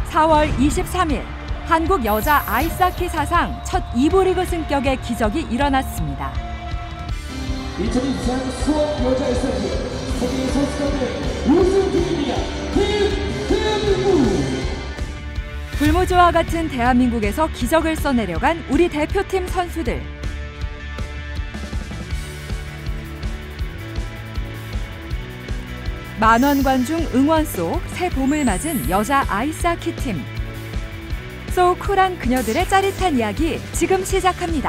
4월 23일 한국 여자 아이스하키 사상 첫 2부 리그 승격의 기적이 일어났습니다. 2023 수원 여자 아이스하키 세계 선수권대 우승팀입니다. 대한민국! 불모지와 같은 대한민국에서 기적을 써내려간 우리 대표팀 선수들. 만원 관중 응원 속 새 봄을 맞은 여자 아이스하키 팀. 소 쿨한 그녀들의 짜릿한 이야기 지금 시작합니다.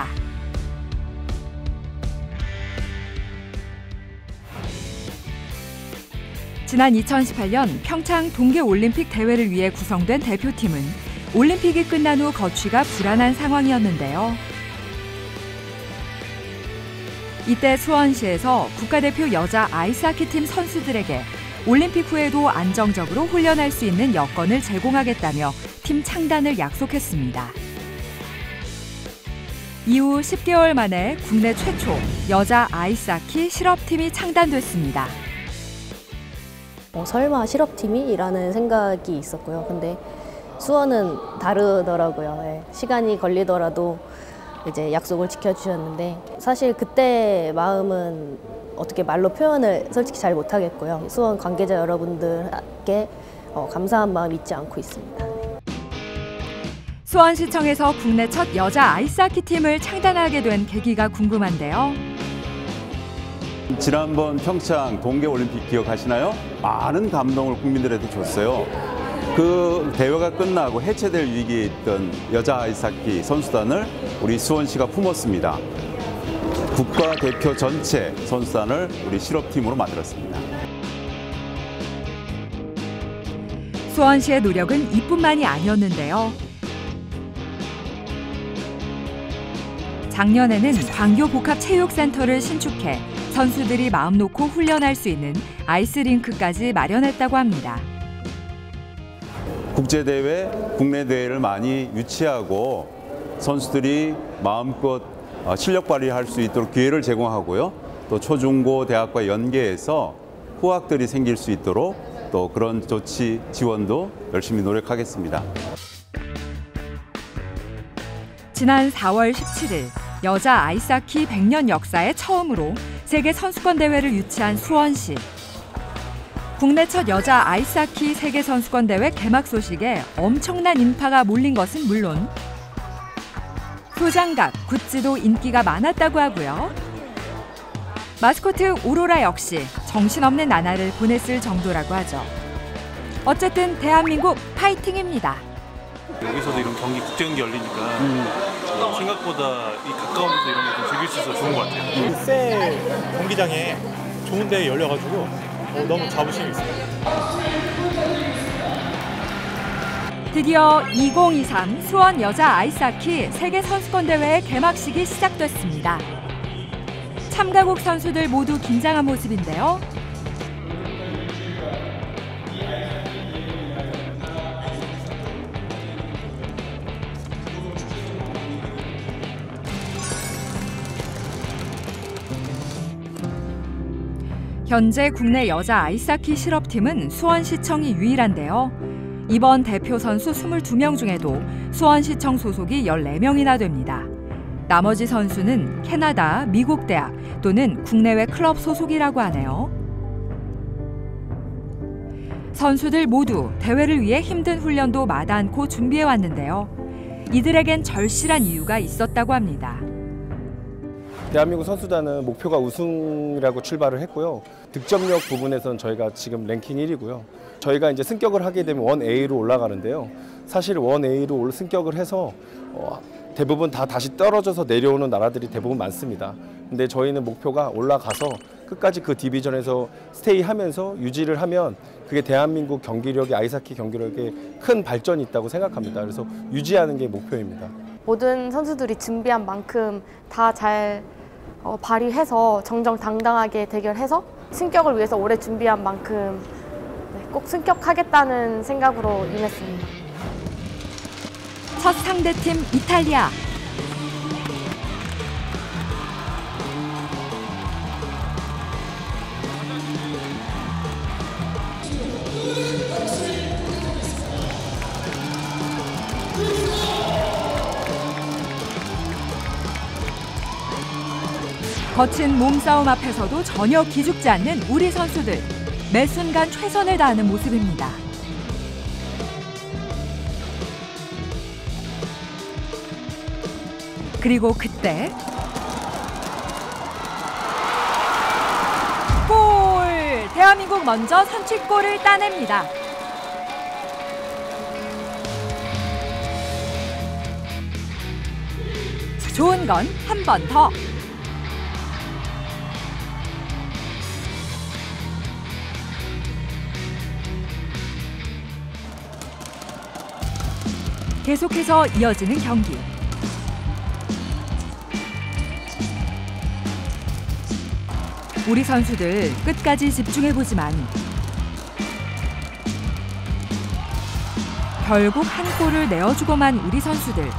지난 2018년 평창 동계올림픽 대회를 위해 구성된 대표팀은 올림픽이 끝난 후 거취가 불안한 상황이었는데요. 이때 수원시에서 국가대표 여자 아이스하키 팀 선수들에게 올림픽 후에도 안정적으로 훈련할 수 있는 여건을 제공하겠다며 팀 창단을 약속했습니다. 이후 10개월 만에 국내 최초 여자 아이스하키 실업팀이 창단됐습니다. 설마 실업팀이라는 생각이 있었고요. 근데 수원은 다르더라고요. 네. 시간이 걸리더라도 이제 약속을 지켜주셨는데 사실 그때 마음은 어떻게 말로 표현을 솔직히 잘 못하겠고요. 수원 관계자 여러분들께 감사한 마음 잊지 않고 있습니다. 수원시청에서 국내 첫 여자 아이스하키 팀을 창단하게 된 계기가 궁금한데요. 지난번 평창 동계올림픽 기억하시나요? 많은 감동을 국민들한테 줬어요. 그 대회가 끝나고 해체될 위기에 있던 여자 아이스하키 선수단을 우리 수원시가 품었습니다. 국가대표 전체 선수단을 우리 실업팀으로 만들었습니다. 수원시의 노력은 이뿐만이 아니었는데요. 작년에는 광교복합체육센터를 신축해 선수들이 마음 놓고 훈련할 수 있는 아이스링크까지 마련했다고 합니다. 국제대회, 국내 대회를 많이 유치하고 선수들이 마음껏 실력 발휘할 수 있도록 기회를 제공하고요. 또 초중고 대학과 연계해서 후학들이 생길 수 있도록 또 그런 조치 지원도 열심히 노력하겠습니다. 지난 4월 17일 여자 아이스하키 100년 역사에 처음으로 세계 선수권 대회를 유치한 수원시. 국내 첫 여자 아이스하키 세계 선수권 대회 개막 소식에 엄청난 인파가 몰린 것은 물론 소장갑, 굿즈도 인기가 많았다고 하고요. 마스코트 오로라 역시 정신없는 나날을 보냈을 정도라고 하죠. 어쨌든 대한민국 파이팅입니다. 여기서도 이런 경기 국제 경기 열리니까 생각보다 이 가까운 데서 이런 거 좀 즐길 수 있어서 좋은 것 같아요. 새 경기장에 좋은 데 열려가지고 너무 자부심이 있어요. 드디어 2023 수원 여자 아이스하키 세계 선수권 대회의 개막식이 시작됐습니다. 참가국 선수들 모두 긴장한 모습인데요. 현재 국내 여자 아이스하키 실업팀은 수원시청이 유일한데요. 이번 대표 선수 22명 중에도 수원시청 소속이 14명이나 됩니다. 나머지 선수는 캐나다, 미국 대학 또는 국내외 클럽 소속이라고 하네요. 선수들 모두 대회를 위해 힘든 훈련도 마다 않고 준비해왔는데요. 이들에겐 절실한 이유가 있었다고 합니다. 대한민국 선수단은 목표가 우승이라고 출발을 했고요. 득점력 부분에서는 저희가 지금 랭킹 1위고요. 저희가 이제 승격을 하게 되면 1A로 올라가는데요. 사실 1A로 승격을 해서 대부분 다시 떨어져서 내려오는 나라들이 대부분 많습니다. 근데 저희는 목표가 올라가서 끝까지 그 디비전에서 스테이하면서 유지를 하면 그게 대한민국 경기력이 아이스하키 경기력에 큰 발전이 있다고 생각합니다. 그래서 유지하는 게 목표입니다. 모든 선수들이 준비한 만큼 다 잘 발휘해서 정정당당하게 대결해서 승격을 위해서 오래 준비한 만큼 꼭 승격하겠다는 생각으로 임했습니다. 첫 상대팀 이탈리아. 거친 몸싸움 앞에서도 전혀 기죽지 않는 우리 선수들. 매 순간 최선을 다하는 모습입니다. 그리고 그때 골! 대한민국 먼저 선취골을 따냅니다. 좋은 건 한 번 더. 계속해서 이어지는 경기. 우리 선수들 끝까지 집중해보지만 결국 한 골을 내어주고만 우리 선수들.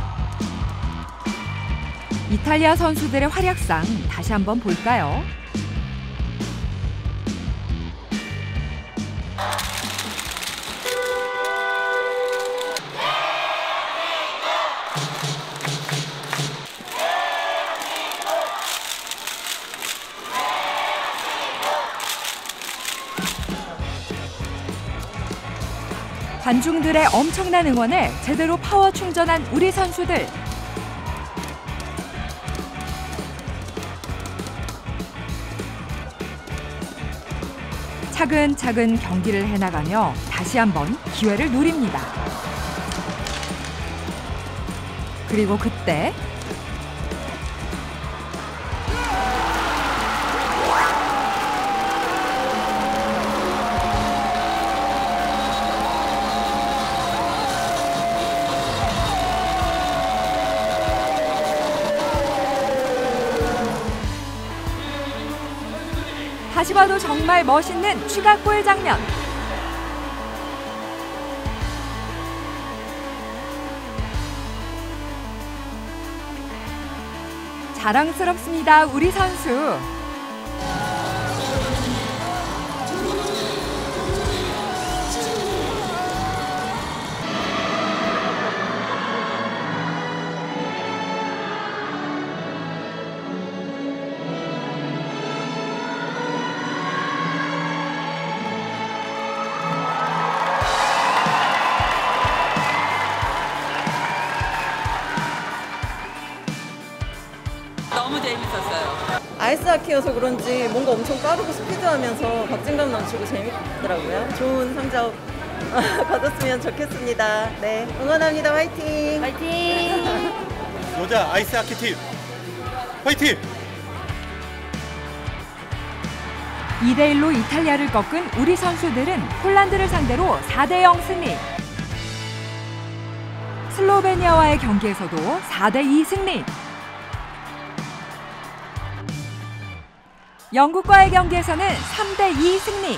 이탈리아 선수들의 활약상 다시 한번 볼까요? 관중들의 엄청난 응원에 제대로 파워 충전한 우리 선수들. 차근차근 경기를 해나가며 다시 한번 기회를 노립니다. 그리고 그때 다시 봐도 정말 멋있는 추가골 장면. 자랑스럽습니다, 우리 선수. 너무 재밌었어요. 아이스하키여서 그런지 뭔가 엄청 빠르고 스피드하면서 박진감 넘치고 재밌더라고요. 좋은 성적 거뒀으면 좋겠습니다. 네, 응원합니다. 화이팅! 화이팅! 여자 아이스하키 팀 화이팅! 2대1로 이탈리아를 꺾은 우리 선수들은 폴란드를 상대로 4대0 승리. 슬로베니아와의 경기에서도 4대2 승리. 영국과의 경기에서는 3대2 승리.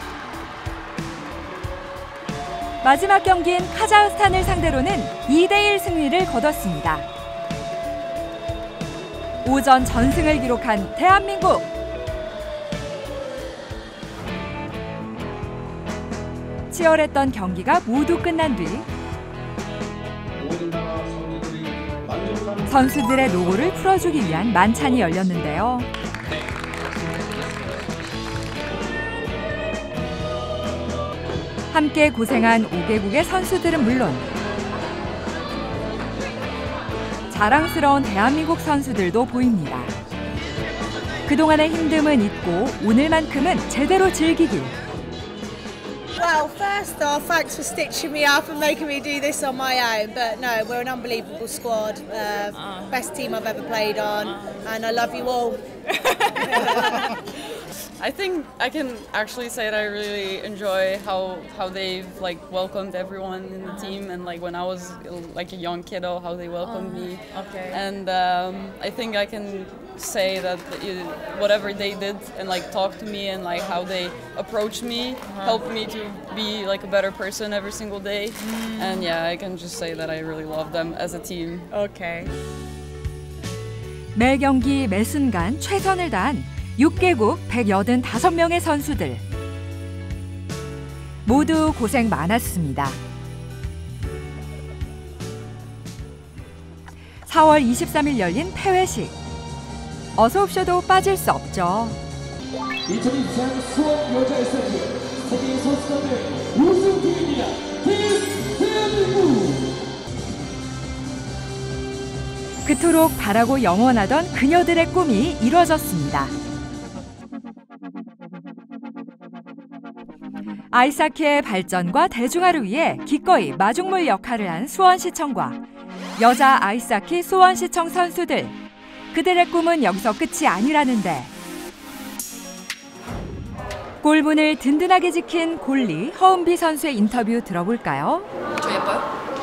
마지막 경기인 카자흐스탄을 상대로는 2대1 승리를 거뒀습니다. 오전 전승을 기록한 대한민국. 치열했던 경기가 모두 끝난 뒤 선수들의 노고를 풀어주기 위한 만찬이 열렸는데요. 함께 고생한 5개국의 선수들은 물론 자랑스러운 대한민국 선수들도 보입니다. 그동안의 힘듦은 잊고 오늘만큼은 제대로 즐기길. Well, first off, thanks for stitching me up and making me do this on my own. But no, we're an unbelievable squad. Best team I've ever played on, and I love you all. I think I can actually say that I really enjoy how they've like welcomed everyone in the team, and like when I was like a young kiddo, how they welcomed me. Okay. And I think I can say that whatever they did and like talk to me and like how they approached me helped me to be like a better person every single day. And yeah, I can just say that I really love them as a team. Okay. 매 경기 매 순간 최선을 다한 6개국 185명의 선수들. 모두 고생 많았습니다. 4월 23일 열린 폐회식. 어서 옵쇼도 빠질 수 없죠. 2023 수원 여자 아이스하키 세계 선수권대 우승팀입니다. 팀 대한민국. 그토록 바라고 영원하던 그녀들의 꿈이 이루어졌습니다. 아이스하키의 발전과 대중화를 위해 기꺼이 마중물 역할을 한 수원시청과 여자 아이스하키 수원시청 선수들. 그들의 꿈은 여기서 끝이 아니라는데 골문을 든든하게 지킨 골리 허은비 선수의 인터뷰 들어볼까요? 저 예뻐요?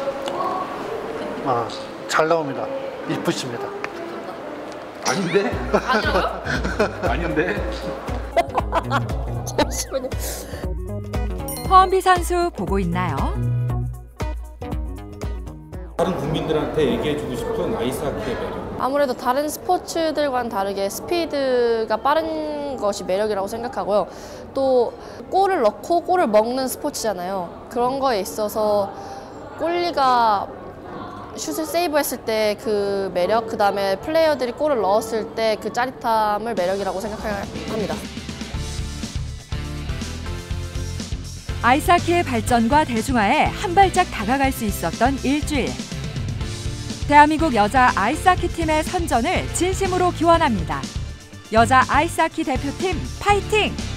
아, 잘 나옵니다. 이쁘십니다. 아닌데? 아니라고요? 아닌데? 잠시만요. 허은비 선수 보고 있나요? 다른 국민들한테 얘기해주고 싶은 아이스하키의 매력. 아무래도 다른 스포츠들과는 다르게 스피드가 빠른 것이 매력이라고 생각하고요. 또 골을 넣고 골을 먹는 스포츠잖아요. 그런 거에 있어서 골리가 슛을 세이브했을 때 그 매력, 그 다음에 플레이어들이 골을 넣었을 때 그 짜릿함을 매력이라고 생각합니다. 아이스하키의 발전과 대중화에 한 발짝 다가갈 수 있었던 일주일. 대한민국 여자 아이스하키 팀의 선전을 진심으로 기원합니다. 여자 아이스하키 대표팀 파이팅!